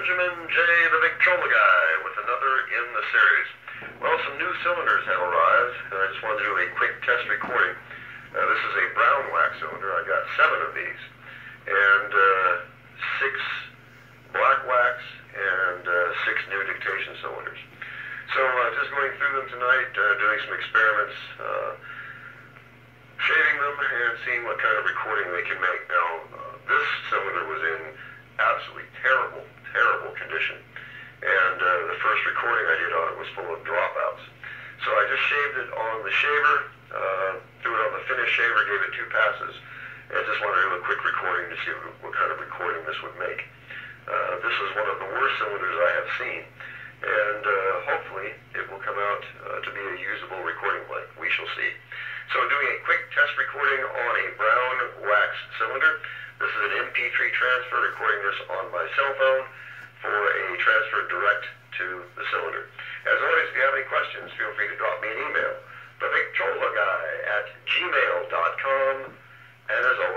Benjamin J. the Victrola Guy with another in the series. Well, some new cylinders have arrived, and I just wanted to do a quick test recording. This is a brown wax cylinder. I got 7 of these, and 6 black wax, and 6 new dictation cylinders. So just going through them tonight, doing some experiments, shaving them and seeing what kind of recording they can make. Now, this cylinder was in absolutely terrible condition, and the first recording I did on it was full of dropouts. So I just shaved it on the shaver, threw it on the finish shaver, gave it 2 passes, and just wanted to do a quick recording to see what kind of recording this would make. This is one of the worst cylinders I have seen, and hopefully it will come out to be a usable recording blank. We shall see. So I'm doing a quick test recording on a brown wax cylinder. This is an MP3 transfer, recording this on my cell phone for a transfer direct to the cylinder. As always, if you have any questions, feel free to drop me an email, thevictrolaguy@gmail.com, and as